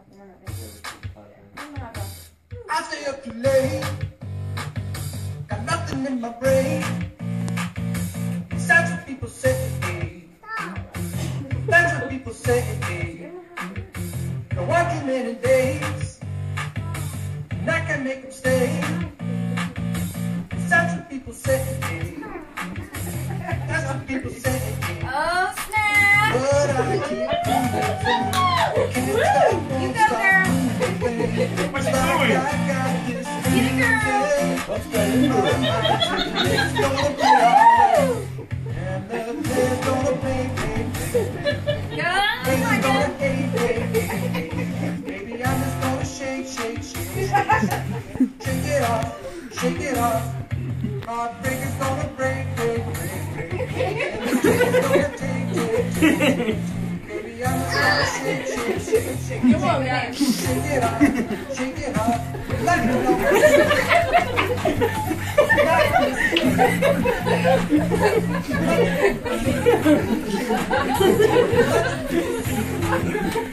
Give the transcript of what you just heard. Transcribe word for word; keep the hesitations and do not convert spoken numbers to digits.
I stay up too late, got nothing in my brain. That's what people say. That's what people say. Don't work too many days, and I can make them stay. That's what people say. That's what people say. Oh snap! But I keep moving. Can't stop, won't You go, stop girl. moving. What's It's she like doing? I got this Get it, girl. feeling. What's that? My mind's gonna be alright. And the band's gonna play, play, play. Go, Baby's my gonna God. hey, hey, hey, hey. Baby, I'm just gonna shake, shake, shake, shake. Shake it off, shake it off. Heartbreaker's gonna break, break, break, break. And the dream's gonna take, take, take. Baby, I'm just gonna shake, shake, shake, shake. Come on, man. Shake it off, shake it off. Let me know. Let me know.